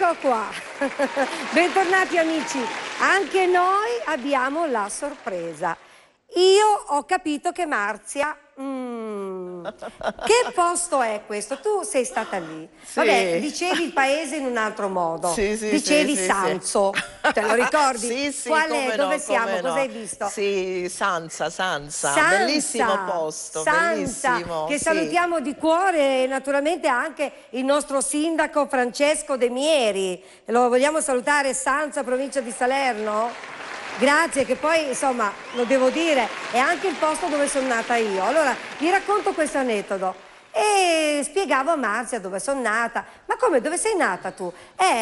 Ecco qua, bentornati amici, anche noi abbiamo la sorpresa. Io ho capito che Marzia, che posto è questo? Tu sei stata lì, Sì. Vabbè, dicevi il paese in un altro modo, Sì, dicevi sì, Sanzo, sì. te lo ricordi? Sì, sì, Qual come è? no, Dove siamo? come Cosa no. hai visto? Sì, Sansa, bellissimo posto, Sansa, bellissimo, che sì. salutiamo di cuore e naturalmente anche il nostro sindaco Francesco De Mieri. Lo vogliamo salutare, Sansa, provincia di Salerno? Grazie, che poi insomma, lo devo dire, è anche il posto dove sono nata io. Allora, vi racconto questo aneddoto. E spiegavo a Marzia dove sono nata. Ma come, dove sei nata tu?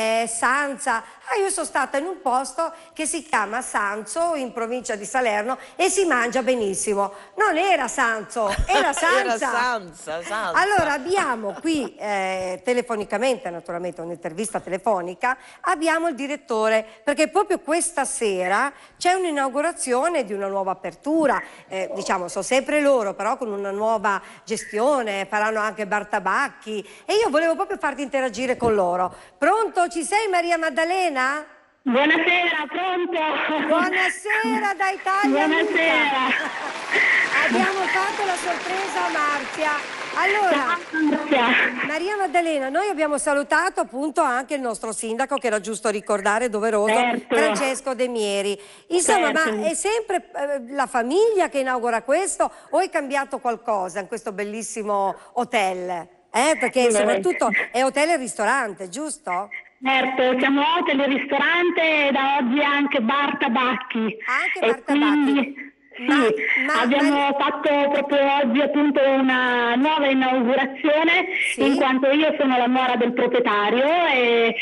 Sanza. Ah, io sono stata in un posto che si chiama Sanzo, in provincia di Salerno, e si mangia benissimo. Non era Sanzo, era Sanza. Era Sansa. Allora, abbiamo qui, telefonicamente, naturalmente, un'intervista telefonica, abbiamo il direttore, perché proprio questa sera c'è un'inaugurazione di una nuova apertura. Diciamo, sono sempre loro, però con una nuova gestione, faranno anche bar tabacchi, e io volevo proprio farti interagire con loro. Pronto? Ci sei, Maria Maddalena? Buonasera, pronto? Buonasera da Italia Buonasera. Abbiamo fatto la sorpresa a Marzia. Allora, Maria Maddalena, noi abbiamo salutato appunto anche il nostro sindaco, che era giusto ricordare, doveroso, certo. Francesco De Mieri. Insomma, Certo. ma è sempre la famiglia che inaugura questo o è cambiato qualcosa in questo bellissimo hotel? Perché soprattutto è hotel e ristorante, giusto? Certo, siamo hotel e ristorante e da oggi anche bar tabacchi. Anche bar tabacchi. Abbiamo fatto proprio oggi appunto una nuova inaugurazione, sì? In quanto io sono la nuora del proprietario e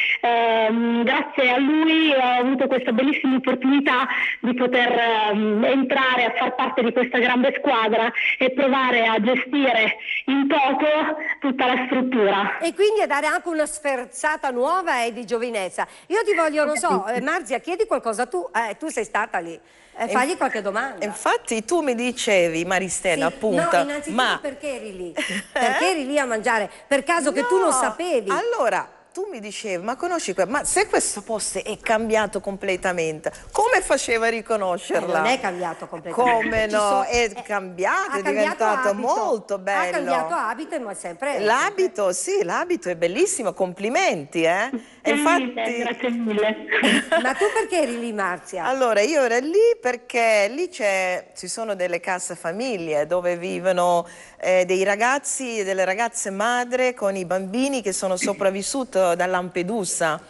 grazie a lui ho avuto questa bellissima opportunità di poter entrare a far parte di questa grande squadra e provare a gestire in poco tutta la struttura. E quindi a dare anche una sferzata nuova e di giovinezza. Io ti voglio, non so, Marzia, chiedi qualcosa tu, tu sei stata lì. Fagli qualche domanda. Infatti tu mi dicevi, Maristella, sì, appunto, no, innanzitutto perché eri lì? Perché eri lì a mangiare? Per caso che tu non sapevi? Allora, tu mi dicevi, ma conosci ma se questo posto è cambiato completamente, come faceva a riconoscerla? Non è cambiato completamente. Come no? È cambiato, è diventato molto bello. Ha cambiato abito, ma sempre... L'abito, sì, l'abito è bellissimo, complimenti, E infatti... Grazie mille. Ma tu perché eri lì, Marzia? Allora, io ero lì perché lì ci sono delle case famiglie dove vivono dei ragazzi e delle ragazze madre con i bambini che sono sopravvissuti da Lampedusa.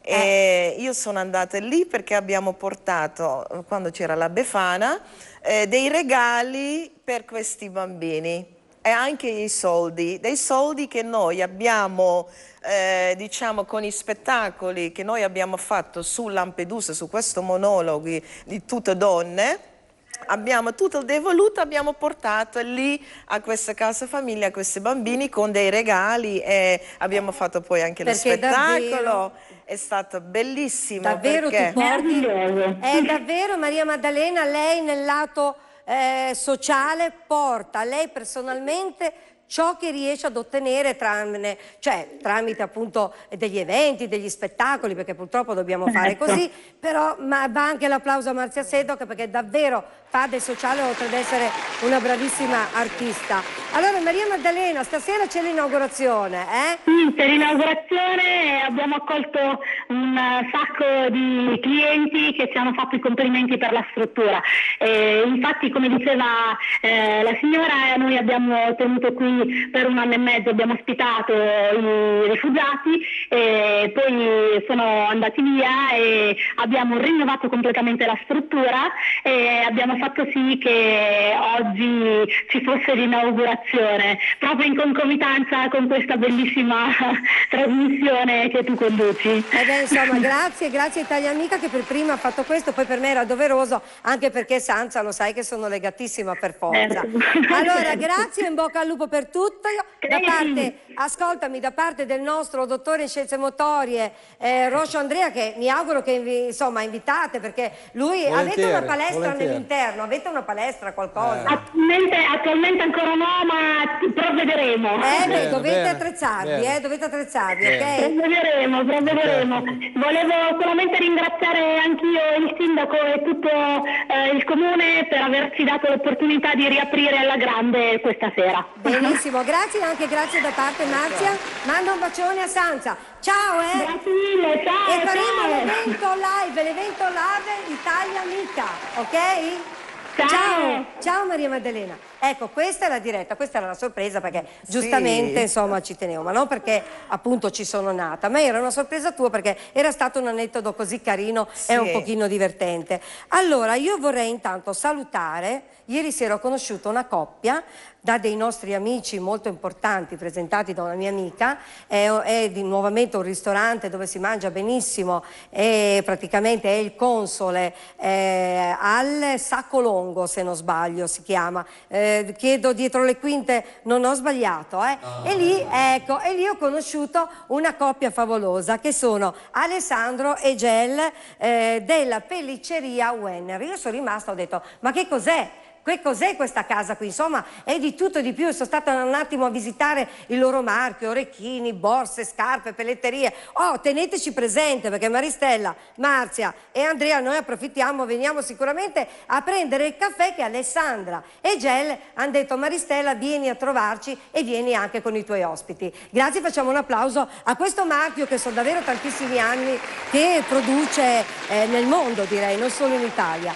E io sono andata lì perché abbiamo portato, quando c'era la Befana, dei regali per questi bambini. E anche i soldi, dei soldi che noi abbiamo, diciamo, con i spettacoli che noi abbiamo fatto su Lampedusa, su questo monologo di tutte donne, abbiamo tutto il devoluto, abbiamo portato lì a questa casa famiglia, a questi bambini con dei regali e abbiamo fatto poi anche lo spettacolo. Davvero, è stato bellissimo. Davvero perché... tu porti? È davvero, Maria Maddalena, lei nel lato... sociale porta lei personalmente ciò che riesce ad ottenere tramite appunto degli eventi, degli spettacoli, perché purtroppo dobbiamo fare così, però va anche l'applauso a Marzia Seddoc perché davvero fa del sociale oltre ad essere una bravissima artista. Allora Maria Maddalena, stasera c'è l'inaugurazione, Sì, per l'inaugurazione abbiamo accolto un sacco di clienti che ci hanno fatto i complimenti per la struttura. Infatti, come diceva la signora, noi abbiamo tenuto qui per 1 anno e mezzo, abbiamo ospitato i rifugiati e poi sono andati via e abbiamo rinnovato completamente la struttura e abbiamo fatto sì che oggi ci fosse l'inaugurazione proprio in concomitanza con questa bellissima trasmissione che tu conduci. Insomma, grazie Italia Amica che per prima ha fatto questo, poi per me era doveroso, anche perché Sanza lo sai che sono legatissima per forza. Allora, grazie, in bocca al lupo per tutto. Ascoltami, da parte del nostro dottore in scienze motorie, Roscio Andrea, che mi auguro che insomma invitate, perché lui avete una palestra nell'interno, avete una palestra, qualcosa? Attualmente ancora no, ma provvederemo. Dovete attrezzarvi, ok? provvederemo. Volevo solamente ringraziare anch'io il sindaco e tutto il comune per averci dato l'opportunità di riaprire alla grande questa sera. Benissimo, grazie, anche grazie da parte Marzia. Manda un bacione a Sanza. Ciao, Grazie mille, ciao. E faremo ciao. l'evento live Italia Amica, ok? Ciao. Ciao Maria Maddalena. Ecco, questa è la diretta, questa era la sorpresa perché giustamente insomma ci tenevo, ma non perché appunto ci sono nata, ma era una sorpresa tua perché era stato un aneddoto così carino e un pochino divertente. Allora, io vorrei intanto salutare, ieri sera ho conosciuto una coppia da dei nostri amici molto importanti presentati da una mia amica, è di nuovamente un ristorante dove si mangia benissimo e praticamente è il console al Sacco Longo, se non sbaglio si chiama, chiedo dietro le quinte, non ho sbagliato, e lì ho conosciuto una coppia favolosa che sono Alessandro e Gel della pellicceria Wenner. Io sono rimasta, ho detto, ma che cos'è? Che cos'è questa casa qui? Insomma, è di tutto e di più. Sono stata un attimo a visitare il loro marchio, orecchini, borse, scarpe, pelletterie. Oh, teneteci presente perché Maristella, Marzia e Andrea, noi approfittiamo, veniamo sicuramente a prendere il caffè che Alessandra e Gel hanno detto Maristella vieni a trovarci e vieni anche con i tuoi ospiti. Grazie, facciamo un applauso a questo marchio che sono davvero tantissimi anni che produce nel mondo, direi, non solo in Italia.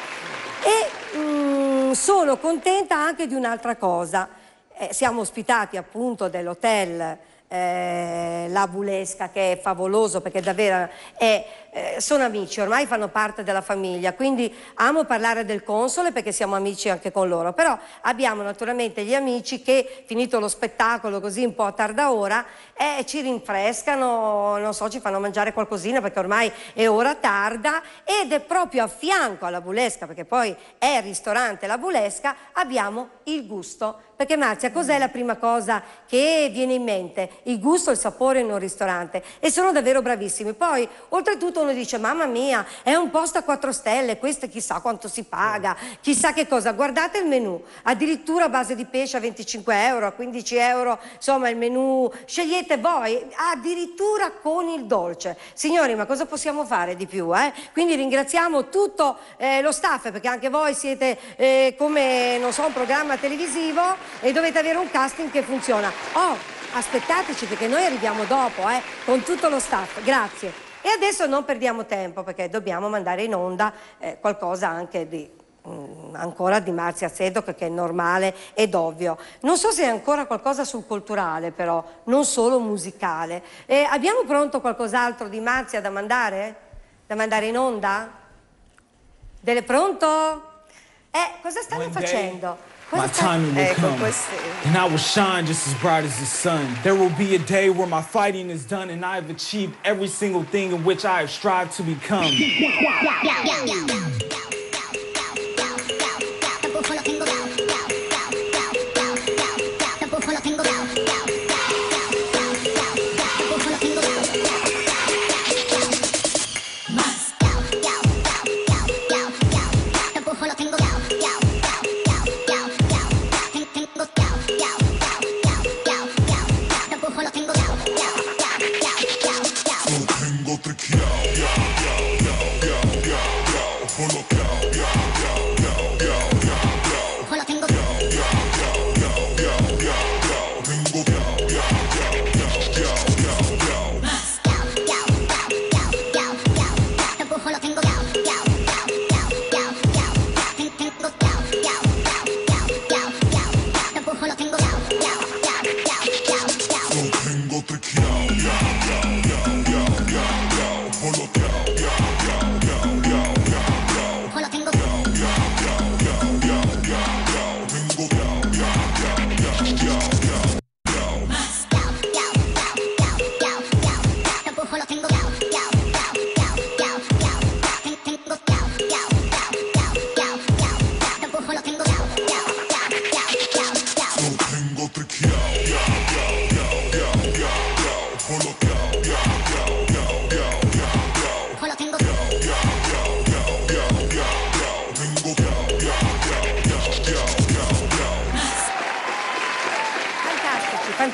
Sono contenta anche di un'altra cosa. Siamo ospitati appunto dell'hotel La Vulesca, che è favoloso perché davvero sono amici, ormai fanno parte della famiglia, quindi amo parlare del console perché siamo amici anche con loro, però abbiamo naturalmente gli amici che finito lo spettacolo così un po' a tarda ora ci rinfrescano, non so, ci fanno mangiare qualcosina perché ormai è ora tarda, ed è proprio a fianco alla Vulesca, perché poi è il ristorante La Vulesca, abbiamo il gusto. Perché Marzia, cos'è la prima cosa che viene in mente? Il gusto e il sapore in un ristorante, e sono davvero bravissimi. Poi oltretutto uno dice mamma mia, è un posto a 4 stelle, questo chissà quanto si paga, chissà che cosa. Guardate il menù, addirittura a base di pesce a 25 euro, a 15 euro, insomma il menù scegliete voi, addirittura con il dolce. Signori, ma cosa possiamo fare di più? Quindi ringraziamo tutto lo staff, perché anche voi siete come, non so, un programma televisivo e dovete avere un casting che funziona. Oh, aspettateci perché noi arriviamo dopo, con tutto lo staff. Grazie. E adesso non perdiamo tempo perché dobbiamo mandare in onda qualcosa anche di ancora di Marzia Zedok, che è normale ed ovvio. Non so se è ancora qualcosa sul culturale, però non solo musicale. Abbiamo pronto qualcos'altro di Marzia da mandare? Da mandare in onda? Pronto? Cosa stanno facendo? My timing will come, and I will shine just as bright as the sun. There will be a day where my fighting is done, and I have achieved every single thing in which I have strived to become.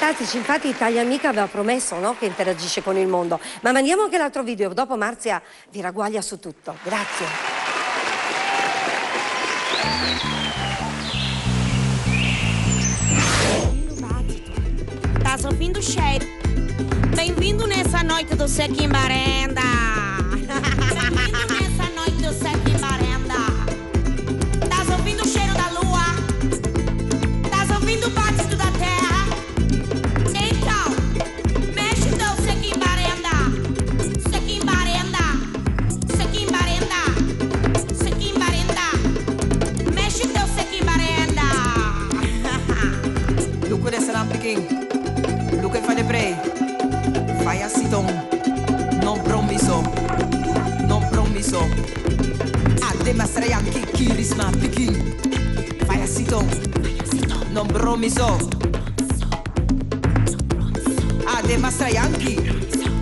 fantastici, infatti Italia Amica aveva promesso, no, che interagisce con il mondo. Ma mandiamo anche l'altro video, dopo Marzia vi ragguaglia su tutto. Grazie. Tá ouvindo o cheiro. Bem-vindo nessa noite do Sequim Barenda. Bem-vindo nessa noite do Sequim Barenda. Tá ouvindo o cheiro da lua? Tá ouvindo o batido da terra? Então, mexe o teu Sequim Barenda. Sequim Barenda. Sequim Barenda. Sequim Barenda. Mexe o teu Sequim Barenda. Look at this and I'm picking. Look at the pray. Fire sit on. Non promesso. Non promesso. A dimostrare anche charisma picking. Fire sit on. Non promesso. A dimostrare anche.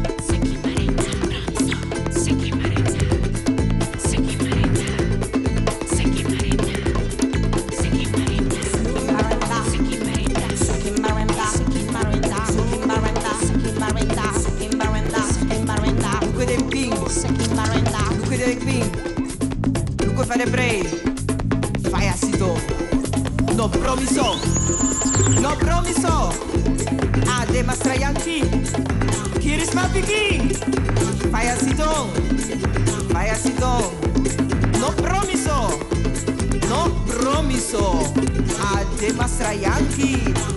Fare pray, fai asito, no promesso, no promesso, a demonstrare anche, charisma picking, fai asito, no promesso, a demonstrare anche.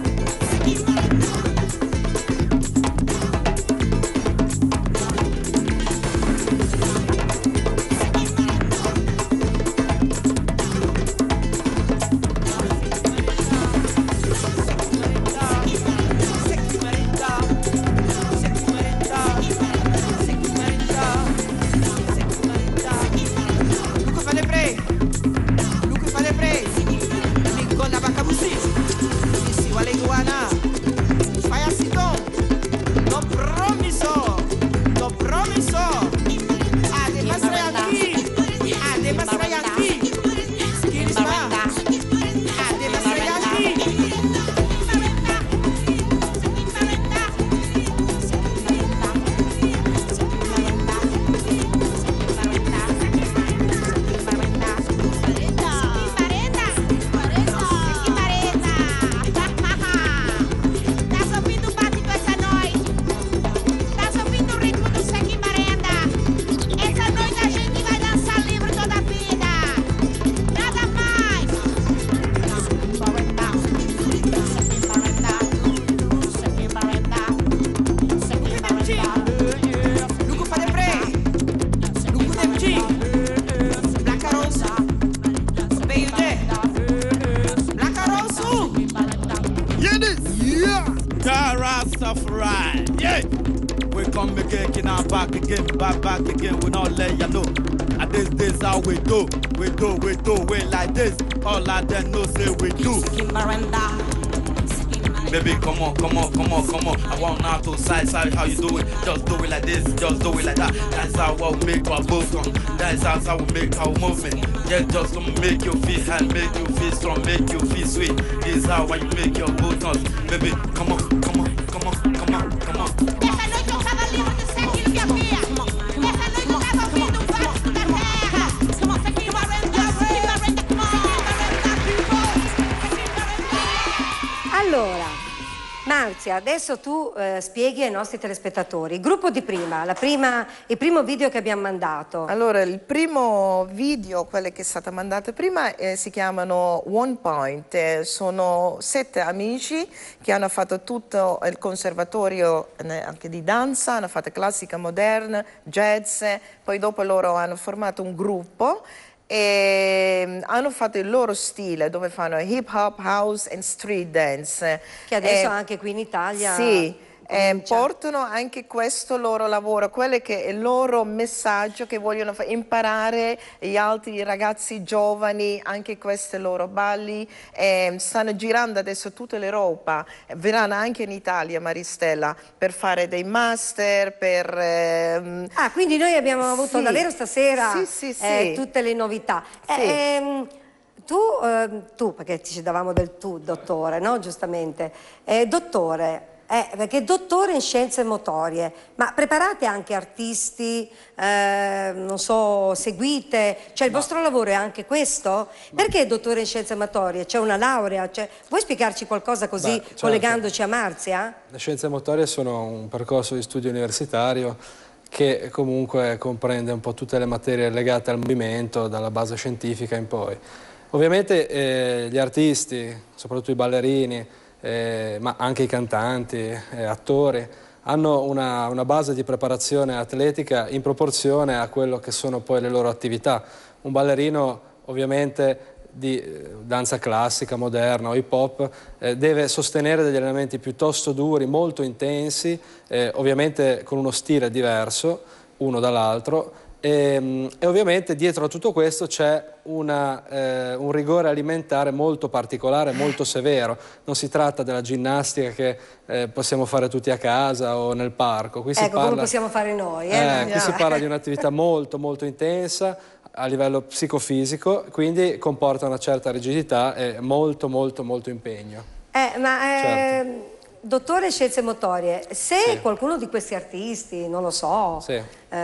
Back again, we not let you know. And this how we do it like this. All I then know say we do. Baby, come on. I want now to side how you do it. Just do it like this, just do it like that. That's how we make our both on. That's how we make our movement. Yeah, just to make you feel high, make you feel strong, make you feel sweet. This is how you make your both on. Baby, come on. Allora, Marzia, adesso tu spieghi ai nostri telespettatori il gruppo di prima, il primo video che abbiamo mandato. Allora, il primo video, quello che è stato mandato prima, si chiamano One Point. Sono 7 amici che hanno fatto tutto il conservatorio anche di danza, hanno fatto classica moderna, jazz, poi dopo loro hanno formato un gruppo e hanno fatto il loro stile dove fanno hip hop, house e street dance. Che adesso anche qui in Italia sì, portano anche questo loro lavoro, quello che è il loro messaggio che vogliono imparare gli altri ragazzi giovani, anche questi loro balli. Stanno girando adesso tutta l'Europa, verranno anche in Italia, Maristella, per fare dei master, per... quindi noi abbiamo avuto davvero stasera sì. tutte le novità. Sì. tu, perché ci davamo del tu, dottore, no? Giustamente. Dottore, perché dottore in scienze motorie, ma preparate anche artisti, non so, seguite, cioè il vostro lavoro è anche questo? Perché dottore in scienze motorie? C'è una laurea? Vuoi spiegarci qualcosa così, certo. collegandoci a Marzia? Le scienze motorie sono un percorso di studio universitario che comunque comprende un po' tutte le materie legate al movimento, dalla base scientifica in poi. Ovviamente gli artisti, soprattutto i ballerini, ma anche i cantanti, attori, hanno una base di preparazione atletica in proporzione a quello che sono poi le loro attività. Un ballerino ovviamente di danza classica, moderna o hip hop deve sostenere degli allenamenti piuttosto duri, molto intensi, ovviamente con uno stile diverso uno dall'altro. E ovviamente dietro a tutto questo c'è un rigore alimentare molto particolare, molto severo. Non si tratta della ginnastica che possiamo fare tutti a casa o nel parco. Qui si parla, come possiamo fare noi. qui si parla di un'attività molto molto intensa a livello psicofisico, quindi comporta una certa rigidità e molto molto molto impegno. Certo. Dottore scienze motorie, se Sì. qualcuno di questi artisti, non lo so, Sì.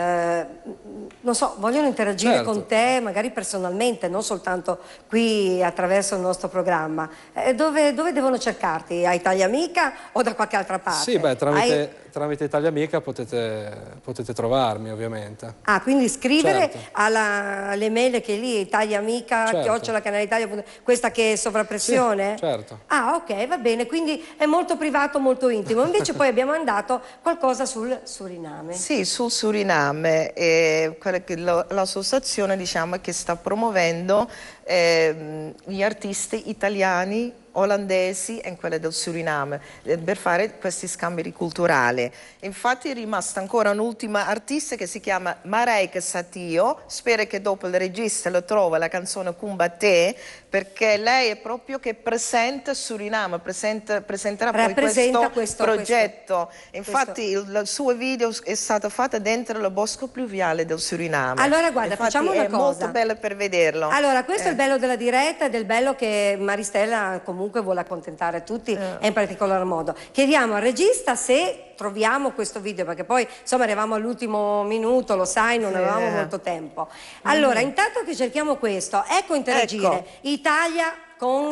non so, vogliono interagire Certo. con te, magari personalmente, non soltanto qui attraverso il nostro programma, dove devono cercarti? A Italia Amica o da qualche altra parte? Sì, beh, tramite Italia Amica potete trovarmi ovviamente. Ah, quindi scrivere Certo. alle mail che è lì, Italia Amica, Certo. @canalitalia, questa che è sovrappressione? Sì, certo. Ah, ok, va bene, quindi è molto privato, molto intimo. Invece poi abbiamo mandato qualcosa sul Suriname. Sì, sul Suriname, quella che l'associazione diciamo che sta promuovendo gli artisti italiani, olandesi e quelle del Suriname per fare questi scambi culturali. Infatti è rimasta ancora un'ultima artista che si chiama Mareike Satio, spero che dopo il regista lo trova la canzone Kumbaté, perché lei è proprio che presenta Suriname, presenterà poi questo progetto. Infatti il suo video è stato fatto dentro il bosco pluviale del Suriname. Allora guarda, infatti facciamo una è cosa. molto bello per vederlo. Allora, questo è il bello della diretta ed è il bello che Maristella comunque vuole accontentare tutti e in particolar modo. Chiediamo al regista se troviamo questo video, perché poi insomma eravamo all'ultimo minuto, lo sai, non avevamo molto tempo. Allora, intanto che cerchiamo questo, ecco interagire Ecco. Italia con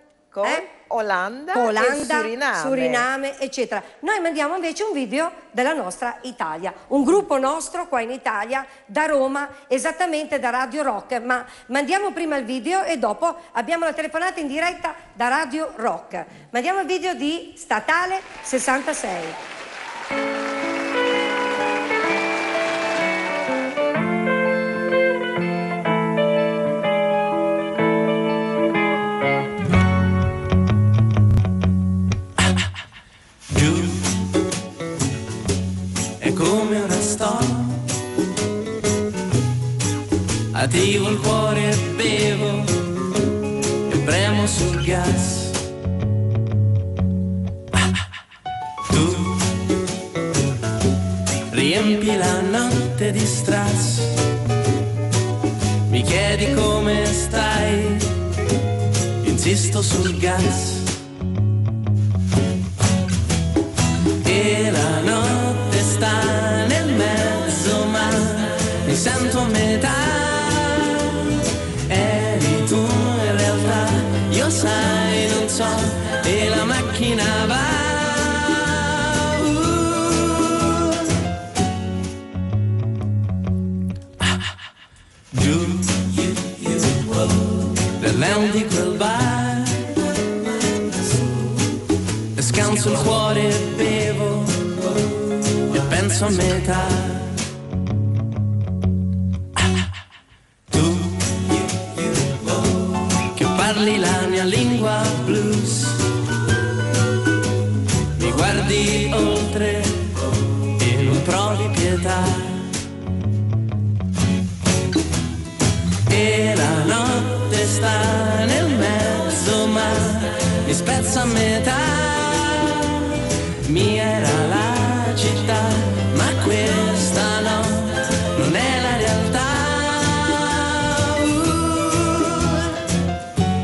Olanda, Olanda, e Suriname, eccetera. Noi mandiamo invece un video della nostra Italia, un gruppo nostro qua in Italia, da Roma, esattamente da Radio Rock, ma mandiamo prima il video e dopo abbiamo la telefonata in diretta da Radio Rock. Mandiamo il video di Statale 66. Come una storia, attivo il cuore e bevo e premo sul gas. Tu riempi la notte di strass, mi chiedi come stai, insisto sul gas. E la notte sta nel mezzo, ma mi sento a metà. Eri tu in realtà, io sai, non so, e la macchina va. Giù, nel leon di quel bar, e scanso il cuore e bevo e penso a metà. Tu che parli la mia lingua blues, mi guardi oltre e non provi pietà. E la notte sta nel mezzo, ma mi spezza a metà. Mia era la città, ma questa no, non è la realtà.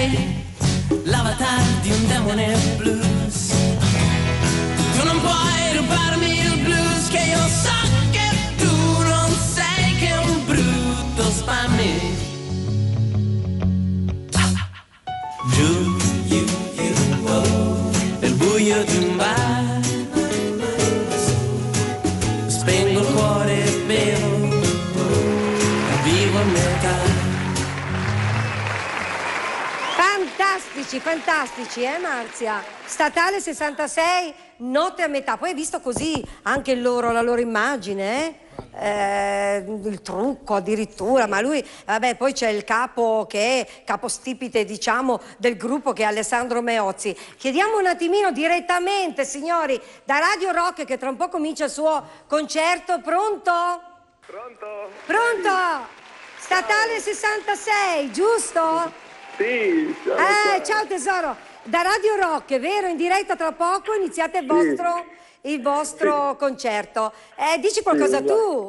sei l'avatar di un demone blues. Tu non puoi rubarmi il blues, che io so che tu non sei che un brutto spammy. Giù, nel buio di un bar, spengo il cuore e bevo, vivo a metà. Fantastici, fantastici, Marzia? Statale 66, note a metà. Poi hai visto così anche la loro immagine, il trucco addirittura, ma lui, vabbè, poi c'è il capo che è capostipite, diciamo, del gruppo, che è Alessandro Meozzi. Chiediamo un attimino direttamente, signori, da Radio Rock, che tra un po' comincia il suo concerto. Pronto? Pronto? Pronto? Statale 66, giusto? Sì, ciao tesoro, da Radio Rock, è vero, in diretta tra poco iniziate il vostro concerto. Dici qualcosa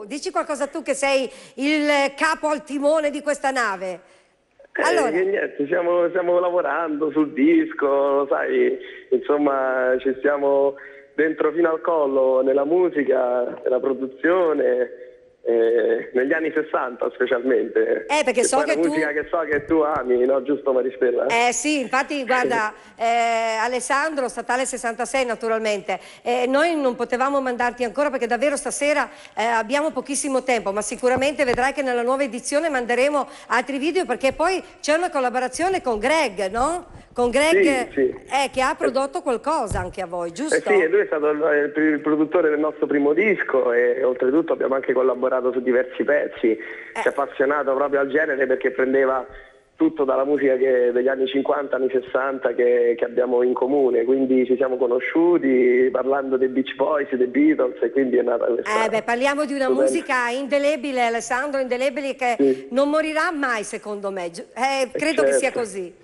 tu che sei il capo al timone di questa nave. Allora. Niente, stiamo lavorando sul disco, sai, insomma ci stiamo dentro fino al collo nella musica, nella produzione. Negli anni 60 specialmente, perché so che musica che so che tu ami, no, giusto Maristella? Sì, infatti guarda, Alessandro, Statale 66 naturalmente, noi non potevamo mandarti ancora perché davvero stasera abbiamo pochissimo tempo, ma sicuramente vedrai che nella nuova edizione manderemo altri video, perché poi c'è una collaborazione con Greg, no? Con Greg, sì. Che ha prodotto qualcosa anche a voi, giusto? Sì, e lui è stato il produttore del nostro primo disco e oltretutto abbiamo anche collaborato su diversi pezzi. Si è appassionato proprio al genere perché prendeva tutto dalla musica degli anni 50, anni 60 che abbiamo in comune, quindi ci siamo conosciuti parlando dei Beach Boys, dei Beatles, e quindi è nata questa... parliamo di una musica indelebile, Alessandro, indelebile, che non morirà mai, secondo me. Credo che sia così.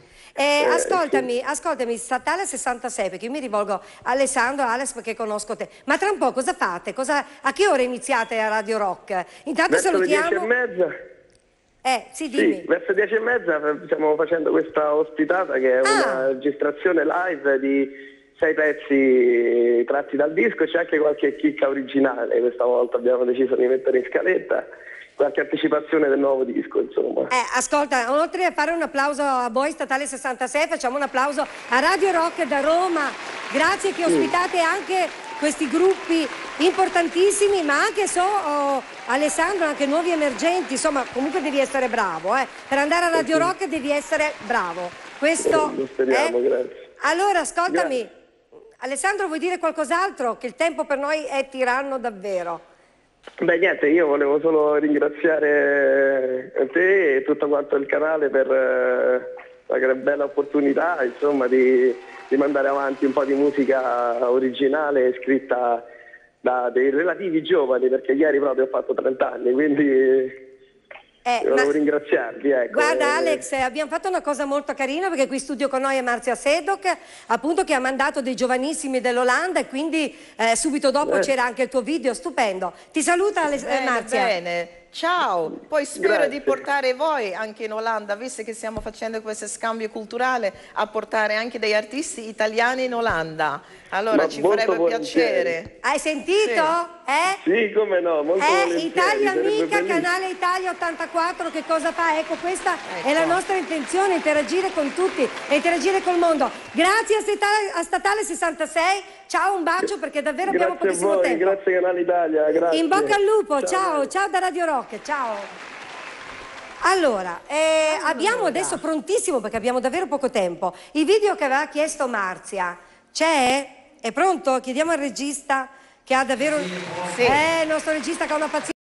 Ascoltami, Statale 66, perché io mi rivolgo a Alessandro, Alex, perché conosco te. Ma tra un po' cosa fate? A che ora iniziate a Radio Rock? Intanto verso salutiamo... le 10:30. Sì, dimmi. Sì, verso 10:30 stiamo facendo questa ospitata che è una registrazione live di 6 pezzi tratti dal disco, e c'è anche qualche chicca originale. Questa volta abbiamo deciso di mettere in scaletta qualche anticipazione del nuovo disco, insomma. Ascolta, oltre a fare un applauso a voi, Statale 66, facciamo un applauso a Radio Rock da Roma. Grazie che ospitate anche questi gruppi importantissimi, ma anche Alessandro, anche nuovi emergenti. Insomma, comunque devi essere bravo, Per andare a Radio Rock devi essere bravo. Questo lo speriamo, grazie. Allora, ascoltami, Alessandro, vuoi dire qualcos'altro? Che il tempo per noi è tiranno davvero. Beh, niente, io volevo solo ringraziare te e tutto quanto il canale per la bella opportunità, insomma, di mandare avanti un po' di musica originale scritta da dei relativi giovani, perché ieri proprio ho fatto 30 anni, quindi volevo ringraziarvi. Ecco. Guarda Alex, abbiamo fatto una cosa molto carina, perché qui in studio con noi è Marzia Sedok, appunto, che ha mandato dei giovanissimi dell'Olanda, e quindi subito dopo c'era anche il tuo video, stupendo. Ti saluta Marzia. Bene. Ciao, poi spero Grazie. di portare voi anche in Olanda, visto che stiamo facendo questo scambio culturale, a portare anche dei artisti italiani in Olanda. Allora ci farebbe piacere. Hai sentito? Sì, come no, molto volentieri. Italia Amica, bellissimo. Canale Italia 84, che cosa fa? Ecco, questa è la nostra intenzione, interagire con tutti e interagire col mondo. Grazie a Statale 66, ciao, un bacio, perché davvero abbiamo pochissimo tempo. Grazie Canale Italia, grazie. In bocca al lupo, ciao da Radio Rock, ciao. Allora, abbiamo adesso prontissimo, perché abbiamo davvero poco tempo, il video che aveva chiesto Marzia. C'è? È pronto? Chiediamo al regista, che ha davvero... il nostro regista che ha una pazienza.